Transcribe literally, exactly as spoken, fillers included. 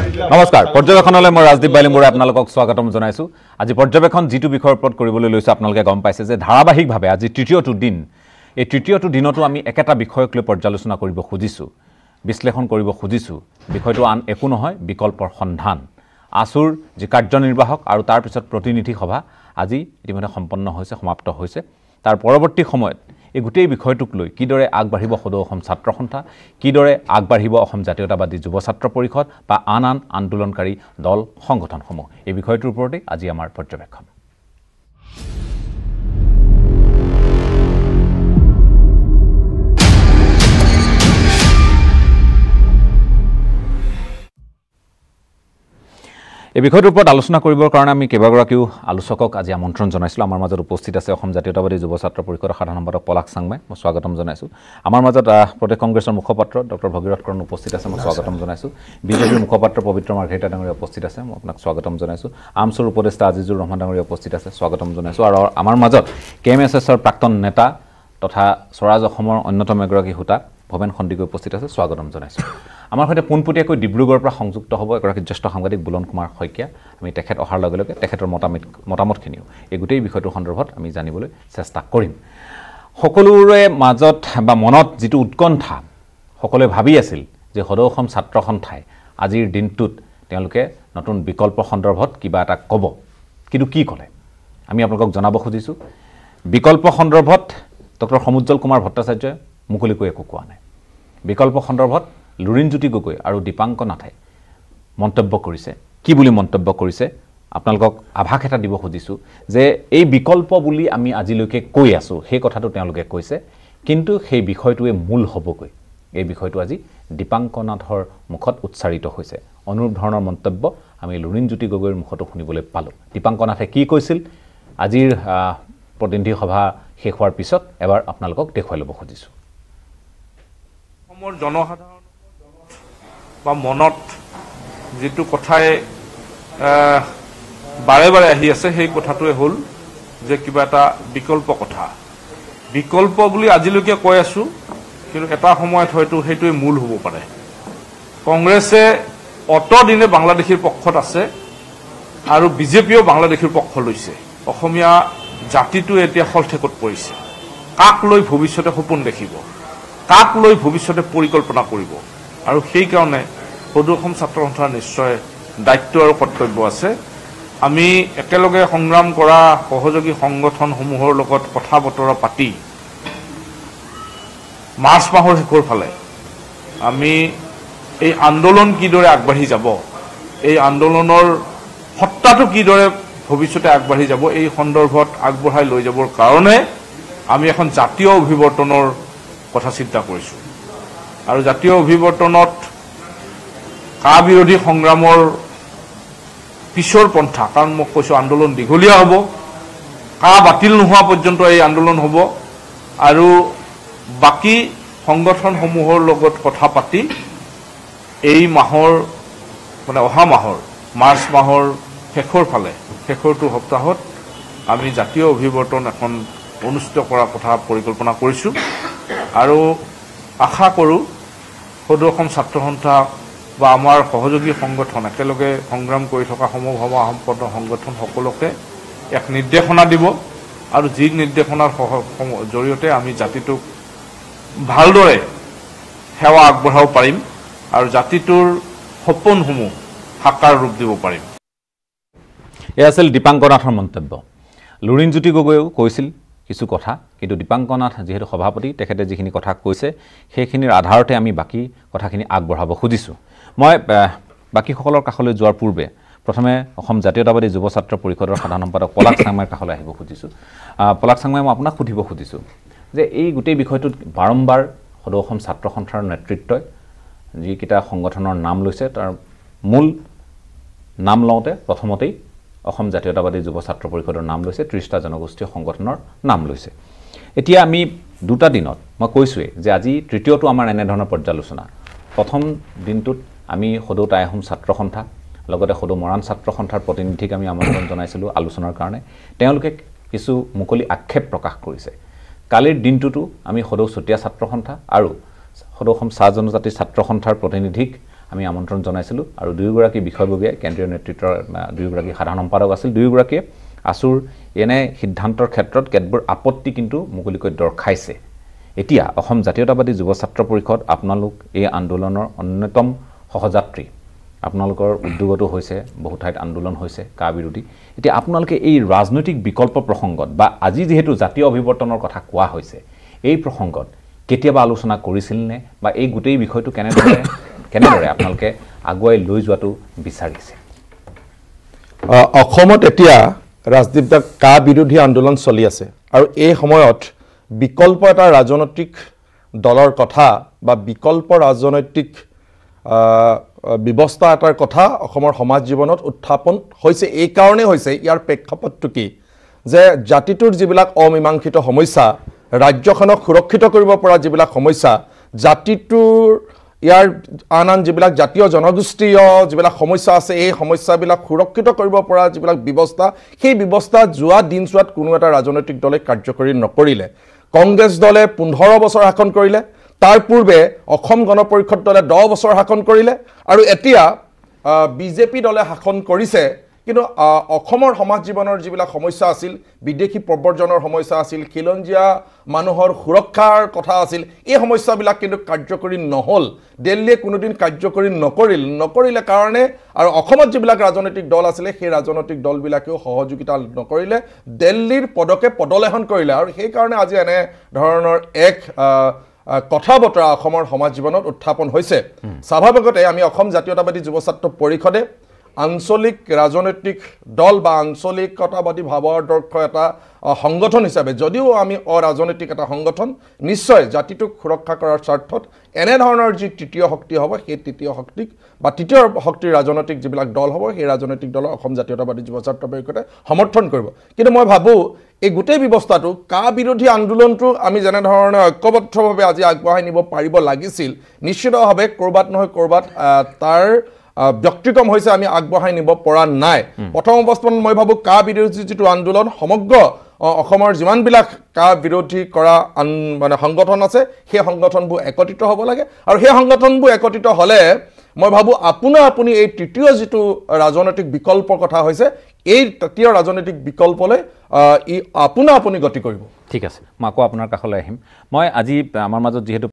নমস্কাৰ পৰ্যবেক্ষণলৈ মই ৰাজদীপ বাইলিমবুৰে আপোনালোকক স্বাগতম জনাইছো আজি পৰ্যবেক্ষণ যেটো বিষয়ৰ ওপৰত কৰিবলৈ লৈছো আপোনালোকে গম পাইছে যে ধাৰাবাহিকভাৱে আজি তৃতীয়টো দিন এই তৃতীয়টো দিনতো আমি একেটা বিষয়ক লৈ পৰ্যালোচনা কৰিব খুজিছো বিশ্লেষণ কৰিব খুজিছো বিষয়টো আন একো নহয় বিকল্পৰ সন্ধান আসুৰ যি কাৰ্যনিৰ্বাহক আৰু তাৰ পিছত প্ৰতিনিধি সভা আজি ইতিমধ্যে সম্পন্ন হৈছে সমাপ্ত হৈছে তাৰ পৰৱৰ্তী সময়ত এই গোটেই বিষয়টোক লৈ কিদৰে আগবাঢ়িব সদৌ অসম ছাত্ৰ সন্থা কিদৰে আগবাঢ়িব অসম জাতীয়তাবাদী যুৱ ছাত্ৰ পৰিষদ বা আন আন আন্দোলনকাৰী দল সংগঠনসমূহ এই বিষয়টোৰ ওপৰতে আজি আমাৰ পৰ্যবেক্ষণ এই বিষয়টোৰ ওপৰত আলোচনা কৰিবৰ কাৰণে আমি কেইবাগৰাকীও আলোচকক আজি আমন্ত্ৰণ জনাইছিলোঁ আমাৰ মাজত উপস্থিত আছে অসম জাতীয়তাবাদী যুৱ ছাত্ৰ পৰিষদৰ সাধাৰণ সম্পাদক পলাশ চাংমাই মই স্বাগতম জনাইছোঁ আমাৰ মাজত প্ৰদেশ কংগ্ৰেছৰ মুখপাত্ৰ ডক্টৰ ভগীৰথ কৰণ উপস্থিত আছে মই স্বাগতম জনাইছোঁ বিজেপিৰ মুখপাত্ৰ পবিত্ৰ মাৰ্ঘেৰিটা ডাঙৰীয়া উপস্থিত আছে মই আপোনাক স্বাগতম জনাইছোঁ আমছুৰ উপদেষ্টা আজিজুৰ ৰহমান ডাঙৰীয়া উপস্থিত আছে স্বাগতম জনাইছোঁ আৰু আমাৰ মাজত কে এম এছ এছৰ প্ৰাক্তন নেতা তথা স্বৰাজ অসমৰ অন্যতম এগৰাকী হোতা ভৱেন খণ্ডিকৈ উপস্থিত আছে স্বাগতম জনাইছোঁ আমাৰ সৈতে পোনপটীয়াকৈ ডিব্ৰুগড়ৰ পৰা সংযুক্ত হ'ব এগৰাকী জ্যেষ্ঠ সাংবাদিক বুলন কুমাৰ শইকীয়া আমি তেখেত অহাৰ লগে লগে তেখেতৰ মতামত মতামতখিনিও এই গোটেই বিষয়টোৰ সন্দৰ্ভত আমি জানিবলৈ চেষ্টা কৰিম সকলোৰে মাজত বা মনত যিটো উৎকণ্ঠা সকলোৱে ভাবি আছিল যে সদৌ অসম ছাত্ৰ সন্থাই আজিৰ দিনটোত তেওঁলোকে নতুন বিকল্প সন্দৰ্ভত কিবা এটা ক'ব কিন্তু কি ক'লে আমি আপোনালোকক জনাব খুজিছোঁ বিকল্প সন্দৰ্ভত ডক্টৰ সমুজ্জ্বল কুমাৰ ভট্টাচাৰ্যই মুকলিকৈ একো কোৱা নাই বিকল্প সন্দৰ্ভত লুৰিণজ্যোতি গগৈ আৰু দীপাংক নাথে মন্তব্য কৰিছে কি বুলি মন্তব্য কৰিছে আপোনালোকক আভাস এটা দিব খুজিছোঁ যে এই বিকল্প বুলি আমি আজিলৈকে কৈ আছোঁ সেই কথাটো তেওঁলোকে কৈছে কিন্তু সেই বিষয়টোৱে মূল হ'বগৈ এই বিষয়টো আজি দীপাংক নাথৰ মুখত উচ্চাৰিত হৈছে অনুৰূপ ধৰণৰ মন্তব্য আমি লুৰিণজ্যোতি গগৈৰ মুখতো শুনিবলৈ পালোঁ দীপাংক নাথে কি কৈছিল আজিৰ প্ৰতিনিধি সভা শেষ হোৱাৰ পিছত এবাৰ আপোনালোকক দেখুৱাই ল'ব খুজিছোঁ অসমৰ জনসাধাৰণ বা মনত যেটো কথাই বাৰে বাৰে আহি আছে সেই কথাটোৱে হ'ল যে কিবা এটা বিকল্প কথা বিকল্প বুলি আজিলৈকে কৈ আছো কিন্তু এটা সময়ত হয়তো সেইটোৱে মূল হ'ব পাৰে কংগ্ৰেছে অতদিনে বাংলাদেশীৰ পক্ষত আছে আৰু বিজেপিও বাংলাদেশীৰ পক্ষ লৈছে অসমীয়া জাতিটো এতিয়া হলঠেকত পৰিছে কাক লৈ ভৱিষ্যতে সপোন দেখিব কাক লৈ ভৱিষ্যতে পৰিকল্পনা কৰিব আৰু সেই কাৰণে সদৌ অসম ছাত্ৰ সন্থাৰ নিশ্চয় দায়িত্ব আৰু কৰ্তব্য আছে আমি একেলগে সংগ্ৰাম কৰা সহযোগী সংগঠনসমূহৰ লগত কথা বতৰা পাতি মাৰ্চ মাহৰ শেষৰ ফালে আমি এই আন্দোলন কিদৰে আগবাঢ়ি যাব এই আন্দোলনৰ সত্তাটো কিদৰে ভৱিষ্যতে আগবাঢ়ি যাব এই সন্দৰ্ভত আগবঢ়াই লৈ যাবৰ কাৰণে আমি এখন জাতীয় অভিৱৰ্তনৰ কথা চিন্তা কৰিছোঁ আৰু জাতীয় অভিৱৰ্তনত কা বিৰোধী সংগ্ৰামৰ পিছৰ পন্থা কাৰণ মই কৈছোঁ আন্দোলন দীঘলীয়া হ'ব কা বাতিল নোহোৱা পৰ্যন্ত এই আন্দোলন হ'ব আৰু বাকী সংগঠনসমূহৰ লগত কথা পাতি এই মাহৰ মানে অহা মাহৰ মাৰ্চ মাহৰ শেষৰ ফালে শেষৰটো সপ্তাহত আমি জাতীয় অভিৱৰ্তন এখন অনুষ্ঠিত কৰাৰ কথা পৰিকল্পনা কৰিছোঁ আৰু আশা কৰোঁ সদৌ অসম ছাত্ৰ সন্থা বা আমাৰ সহযোগী সংগঠন একেলগে সংগ্ৰাম কৰি থকা সমভাৱা সম্পন্ন সংগঠন সকলোকে এক নিৰ্দেশনা দিব আৰু যি নিৰ্দেশনাৰ জৰিয়তে আমি জাতিটোক ভালদৰে সেৱা আগবঢ়াব পাৰিম আৰু জাতিটোৰ সপোনসমূহ সাকাৰ ৰূপ দিব পাৰিম এয়া আছিল দীপাংক নাথৰ মন্তব্য লুৰিণজ্যোতি গগৈয়েও কৈছিল কিছু কথা কিন্তু দীপাংক নাথ যেহেতু সভাপতি তেখেতে যিখিনি কথা কৈছে সেইখিনিৰ আধাৰতে আমি বাকী কথাখিনি আগবঢ়াব খুজিছোঁ মই বাকীসকলৰ কাষলৈ যোৱাৰ পূৰ্বে প্ৰথমে অসম জাতীয়তাবাদী যুৱ ছাত্ৰ পৰিষদৰ সাধাৰণ সম্পাদক পলাশ চাংমাইৰ কাষলৈ আহিব খুজিছোঁ পলাশ চাংমাই মই আপোনাক সুধিব খুজিছোঁ যে এই গোটেই বিষয়টোত বাৰম্বাৰ সদৌ অসম ছাত্ৰ সন্থাৰ নেতৃত্বই যিকেইটা সংগঠনৰ নাম লৈছে তাৰ মূল নাম লওঁতে প্ৰথমতেই অসম জাতীয়তাবাদী যুৱ ছাত্ৰ পৰিষদৰ নাম লৈছে ত্ৰিশটা জনগোষ্ঠীয় সংগঠনৰ নাম লৈছে এতিয়া আমি দুটা দিনত মই কৈছোঁৱেই যে আজি তৃতীয়টো আমাৰ এনেধৰণৰ পৰ্যালোচনা প্ৰথম দিনটোত আমি সদৌ টাই আহোম ছাত্ৰ সন্থা লগতে সদৌ মৰাণ ছাত্ৰ সন্থাৰ প্ৰতিনিধিক আমি আমন্ত্ৰণ জনাইছিলোঁ আলোচনাৰ কাৰণে তেওঁলোকে কিছু মুকলি আক্ষেপ প্ৰকাশ কৰিছে কালিৰ দিনটোতো আমি সদৌ চুতীয়া ছাত্ৰ সন্থা আৰু সদৌ অসম চাহ জনজাতি ছাত্ৰ সন্থাৰ প্ৰতিনিধিক আমি আমন্ত্ৰণ জনাইছিলোঁ আৰু দুয়োগৰাকী বিষয়ববীয়াই কেন্দ্ৰীয় নেতৃত্বৰ দুয়োগৰাকী সাধাৰণ সম্পাদক আছিল দুয়োগৰাকীয়ে আছুৰ এনে সিদ্ধান্তৰ ক্ষেত্ৰত কেতবোৰ আপত্তি কিন্তু মুকলিকৈ দৰ্শাইছে এতিয়া অসম জাতীয়তাবাদী যুৱ ছাত্ৰ পৰিষদ আপোনালোক এই আন্দোলনৰ অন্যতম সহযাত্ৰী আপোনালোকৰ উদ্যোগতো হৈছে বহু ঠাইত আন্দোলন হৈছে কা বিৰোধী এতিয়া আপোনালোকে এই ৰাজনৈতিক বিকল্প প্ৰসংগত বা আজি যেহেতু জাতীয় অভিৱৰ্তনৰ কথা কোৱা হৈছে এই প্ৰসংগত কেতিয়াবা আলোচনা কৰিছিল নে বা এই গোটেই বিষয়টো কেনেদৰে কেনেদৰে আপোনালোকে আগুৱাই লৈ যোৱাটো বিচাৰিছে অসমত এতিয়া ৰাজদীপ কা বিৰোধী আন্দোলন চলি আছে আৰু এই সময়ত বিকল্প এটা ৰাজনৈতিক দলৰ কথা বা বিকল্প ৰাজনৈতিক ব্যৱস্থা এটাৰ কথা অসমৰ সমাজ জীৱনত উত্থাপন হৈছে এই কাৰণেই হৈছে ইয়াৰ প্ৰেক্ষাপটটো কি যে জাতিটোৰ যিবিলাক অমীমাংসিত সমস্যা ৰাজ্যখনক সুৰক্ষিত কৰিব পৰা যিবিলাক সমস্যা জাতিটোৰ ইয়াৰ আন আন যিবিলাক জাতীয় জনগোষ্ঠীয় যিবিলাক সমস্যা আছে এই সমস্যাবিলাক সুৰক্ষিত কৰিব পৰা যিবিলাক ব্যৱস্থা সেই ব্যৱস্থা যোৱা দিনছোৱাত কোনো এটা ৰাজনৈতিক দলে কাৰ্যকৰী নকৰিলে কংগ্ৰেছ দলে পোন্ধৰ বছৰ শাসন কৰিলে তাৰ পূৰ্বে অসম গণ পৰিষদ দলে দহ বছৰ শাসন কৰিলে আৰু এতিয়া বিজেপি দলে শাসন কৰিছে কিন্তু অসমৰ সমাজ জীৱনৰ যিবিলাক সমস্যা আছিল বিদেশী প্ৰব্ৰজনৰ সমস্যা আছিল খিলঞ্জীয়া মানুহৰ সুৰক্ষাৰ কথা আছিল এই সমস্যাবিলাক কিন্তু কাৰ্যকৰী নহল দিল্লীয়ে কোনোদিন কাৰ্যকৰী নকৰিল নকৰিলে কাৰণে আৰু অসমত যিবিলাক ৰাজনৈতিক দল আছিল সেই ৰাজনৈতিক দলবিলাকেও সহযোগিতা নকৰিলে দিল্লীৰ পদকে পদলেখন কৰিলে আৰু সেই কাৰণে আজি এনে ধৰণৰ এক কথা বতৰা অসমৰ সমাজ জীৱনত উত্থাপন হৈছে স্বাভাৱিকতে আমি অসম জাতীয়তাবাদী যুৱ ছাত্ৰ পৰিষদে আঞ্চলিক ৰাজনৈতিক দল বা আঞ্চলিকতাবাদী ভাৱাদৰ্শ এটা সংগঠন হিচাপে যদিও আমি অৰাজনৈতিক এটা সংগঠন নিশ্চয় জাতিটোক সুৰক্ষা কৰাৰ স্বাৰ্থত এনে ধৰণৰ যি তৃতীয় শক্তি হ'ব সেই তৃতীয় শক্তিক বা তৃতীয় শক্তিৰ ৰাজনৈতিক যিবিলাক দল হ'ব সেই ৰাজনৈতিক দলৰ অসম জাতীয়তাবাদী যুৱ ছাত্ৰ পৰিষদে সমৰ্থন কৰিব কিন্তু মই ভাবোঁ এই গোটেই ব্যৱস্থাটো কা বিৰোধী আন্দোলনটো আমি যেনে ধৰণে ঐক্যবদ্ধভাৱে আজি আগবঢ়াই নিব পাৰিব লাগিছিল নিশ্চিতভাৱে ক'ৰবাত নহয় ক'ৰবাত তাৰ ব্যক্তিক্ৰম হৈছে আমি আগবঢ়াই নিব পৰা নাই প্ৰথম অৱস্থাত মই ভাবোঁ কা বিৰোধী যিটো আন্দোলন সমগ্ৰ অসমৰ যিমানবিলাক কা বিৰোধী কৰা মানে সংগঠন আছে সেই সংগঠনবোৰ একত্ৰিত হ'ব লাগে আৰু সেই সংগঠনবোৰ একত্ৰিত হ'লে মই ভাবোঁ আপোনা আপুনি এই তৃতীয় যিটো ৰাজনৈতিক বিকল্পৰ কথা হৈছে এই তৃতীয় ৰাজনৈতিক বিকল্পলৈ ই আপোনা আপুনি গতি কৰিব ঠিক আছে মই আকৌ আপোনাৰ কাষলৈ আহিম মই আজি আমাৰ মাজত যিহেতু